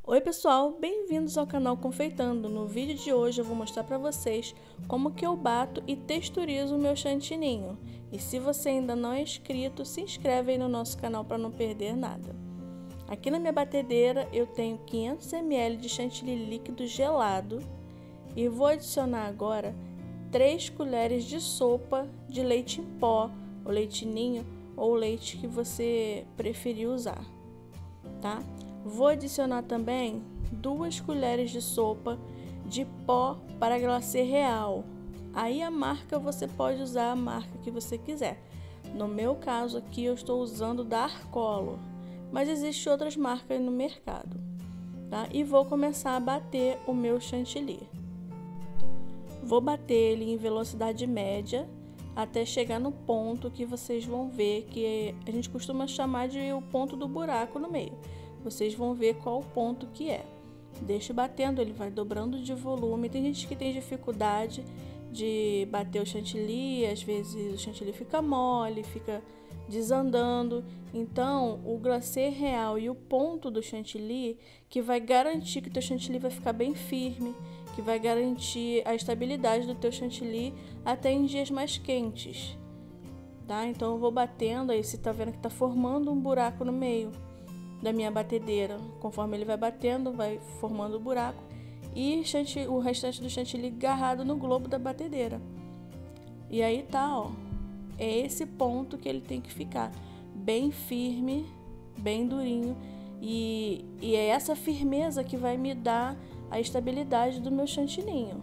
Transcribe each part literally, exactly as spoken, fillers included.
Oi pessoal, bem-vindos ao canal Confeitando. No vídeo de hoje eu vou mostrar para vocês como que eu bato e texturizo o meu chantininho. E se você ainda não é inscrito, se inscreve aí no nosso canal para não perder nada. Aqui na minha batedeira eu tenho quinhentos mililitros de chantilly líquido gelado e vou adicionar agora três colheres de sopa de leite em pó, ou leite ninho, ou leite que você preferir usar, tá? Vou adicionar também duas colheres de sopa de pó para glacê real. Aí a marca você pode usar a marca que você quiser. No meu caso aqui eu estou usando da Arcolo, mas existem outras marcas no mercado, tá? E vou começar a bater o meu chantilly. Vou bater ele em velocidade média até chegar no ponto que vocês vão ver que a gente costuma chamar de o ponto do buraco no meio. Vocês vão ver qual o ponto que é. Deixe batendo, ele vai dobrando de volume. Tem gente que tem dificuldade de bater o chantilly, às vezes o chantilly fica mole, fica desandando. Então, o glacê real e o ponto do chantilly que vai garantir que o teu chantilly vai ficar bem firme, que vai garantir a estabilidade do teu chantilly até em dias mais quentes, tá? Então, eu vou batendo, aí você tá vendo que tá formando um buraco no meio da minha batedeira. Conforme ele vai batendo, vai formando o buraco e o restante do chantilly agarrado no globo da batedeira. E aí tá, ó, é esse ponto que ele tem que ficar bem firme, bem durinho, e, e é essa firmeza que vai me dar a estabilidade do meu chantininho.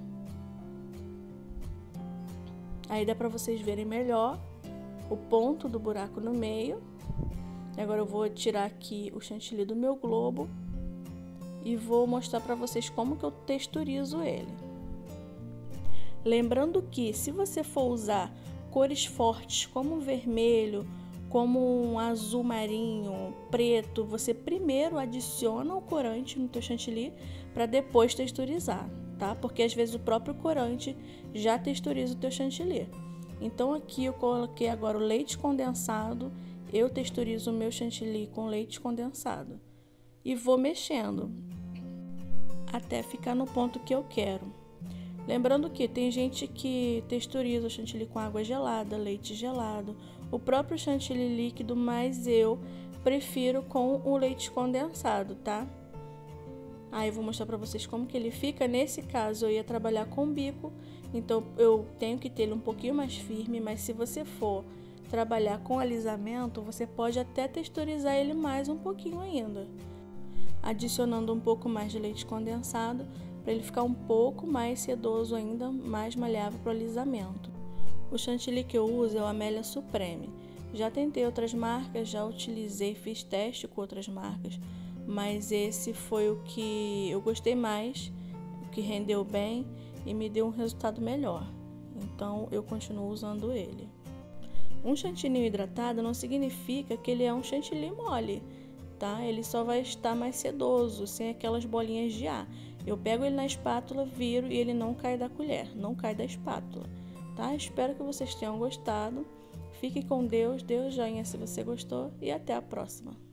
Aí dá pra vocês verem melhor o ponto do buraco no meio. Agora eu vou tirar aqui o chantilly do meu globo e vou mostrar para vocês como que eu texturizo ele. Lembrando que se você for usar cores fortes como vermelho, como um azul marinho, preto, você primeiro adiciona o corante no teu chantilly para depois texturizar, tá? Porque às vezes o próprio corante já texturiza o teu chantilly. Então aqui eu coloquei agora o leite condensado. Eu texturizo o meu chantilly com leite condensado e vou mexendo até ficar no ponto que eu quero. Lembrando que tem gente que texturiza o chantilly com água gelada, leite gelado, o próprio chantilly líquido, mas eu prefiro com o leite condensado, tá? Aí eu vou mostrar para vocês como que ele fica. Nesse caso eu ia trabalhar com bico, então eu tenho que ter ele um pouquinho mais firme, mas se você for trabalhar com alisamento, você pode até texturizar ele mais um pouquinho ainda, adicionando um pouco mais de leite condensado para ele ficar um pouco mais sedoso ainda, mais maleável para o alisamento. O chantilly que eu uso é o Amélia Supreme. Já tentei outras marcas, já utilizei, fiz teste com outras marcas, mas esse foi o que eu gostei mais, o que rendeu bem e me deu um resultado melhor. Então eu continuo usando ele. Um chantilly hidratado não significa que ele é um chantilly mole, tá? Ele só vai estar mais sedoso, sem aquelas bolinhas de ar. Eu pego ele na espátula, viro e ele não cai da colher, não cai da espátula, tá? Espero que vocês tenham gostado. Fique com Deus, dê o joinha se você gostou e até a próxima.